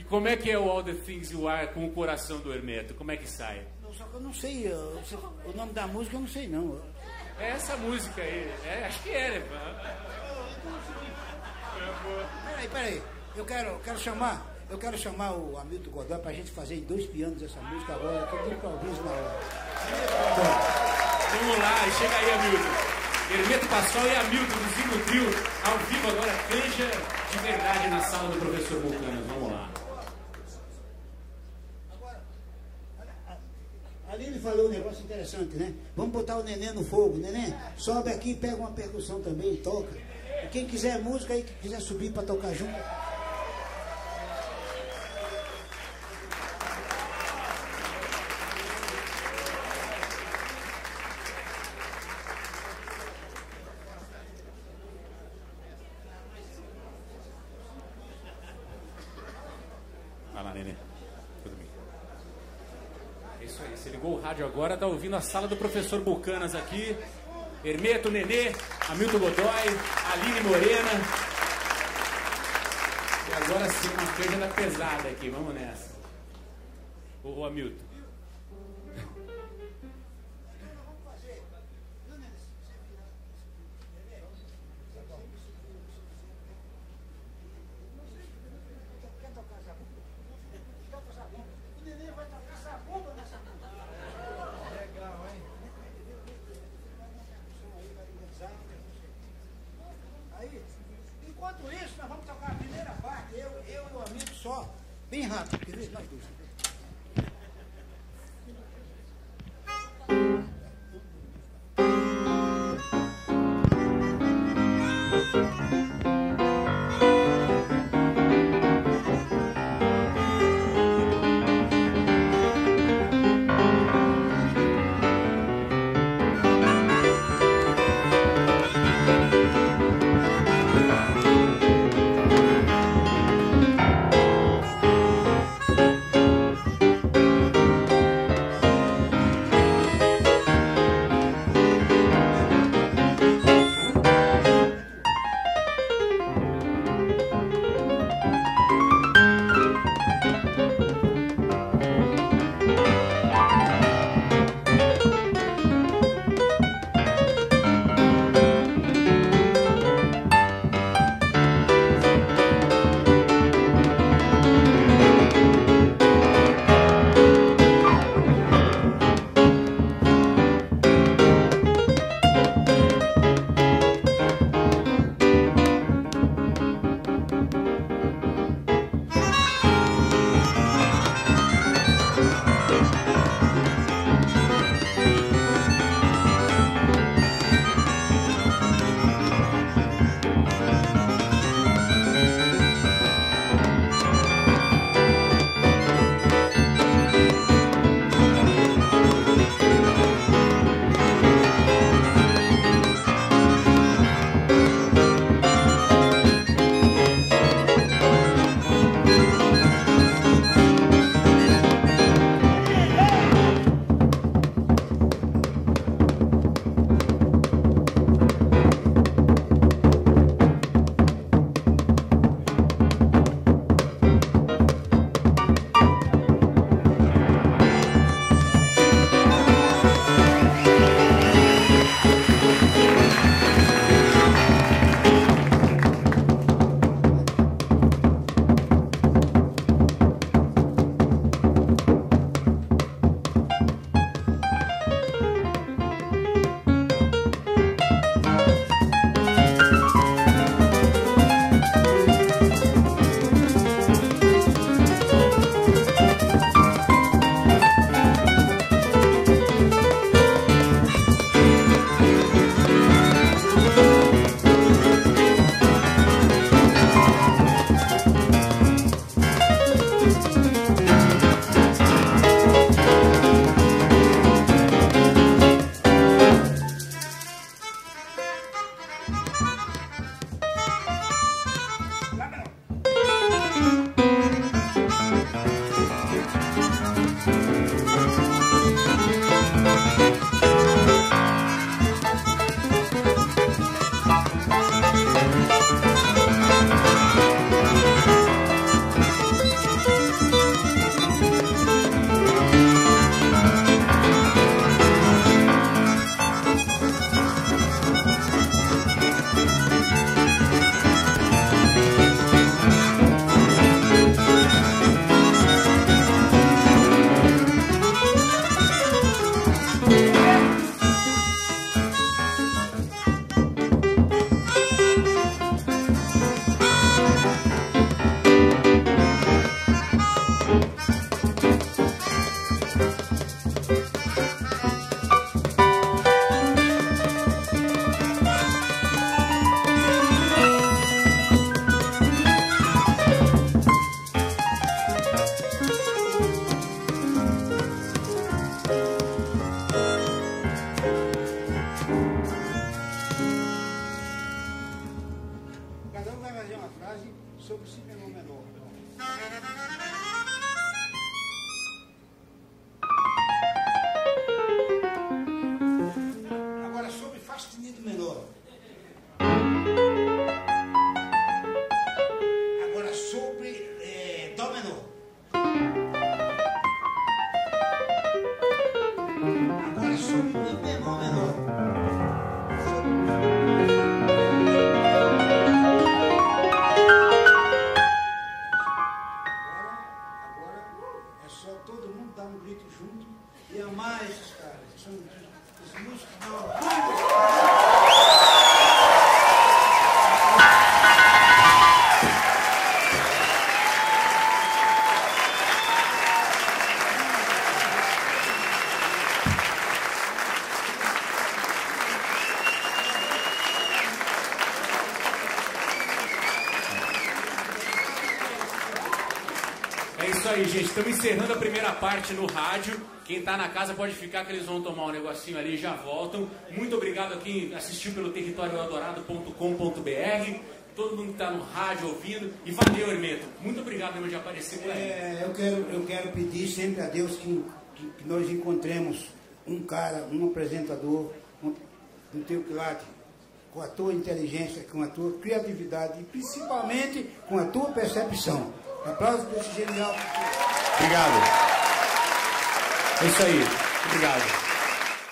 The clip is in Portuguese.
como é que é o All the Things You Are com o coração do Hermeto? Como é que sai? Só que eu não sei, o nome da música eu não sei não. É essa música aí, acho que é, né? Peraí, eu quero chamar o Hamilton Godoy pra gente fazer em 2 pianos essa música agora, que eu tenho improviso na hora. Vamos lá, chega aí, Hamilton. Hermeto Pascoal e Hamilton do Zingo Trio, ao vivo agora, canja de verdade na sala do professor Vulcanas. Vamos lá. Agora, ali ele falou um negócio interessante, né? Vamos botar o neném no fogo. Neném, sobe aqui, pega uma percussão também e toca. E quem quiser música aí, que quiser subir para tocar junto. Vai lá, neném. Tudo bem. É isso aí, você ligou o rádio agora, tá ouvindo a sala do professor Bucanas aqui. Hermeto, Nenê, Hamilton Godoy, Aline Morena. E agora sim, uma canja da pesada aqui, vamos nessa. Ô, Hamilton. Enquanto isso, nós vamos tocar a primeira parte, eu e o amigo só, bem rápido, quer ver? Nós dois. vai fazer uma frase sobre si bemol menor. Agora sobre Fá sustenido menor. Agora sobre Dó menor. Agora sobre Mi bemol menor. Agora é só todo mundo dar um grito junto e amar esses caras. São os músicos da orgulho. É isso aí, gente. Estamos encerrando a primeira parte no rádio. Quem está na casa pode ficar, que eles vão tomar um negocinho ali e já voltam. Muito obrigado a quem assistiu pelo territorioeldorado.com.br. Todo mundo que está no rádio ouvindo. E valeu, Hermeto. Muito obrigado mesmo de aparecer por aí. Eu quero pedir sempre a Deus que nós encontremos um cara, um apresentador, do teu quilate, com a tua inteligência, com a tua criatividade e principalmente com a tua percepção. Aplausos desse genial. Obrigado. É isso aí. Obrigado.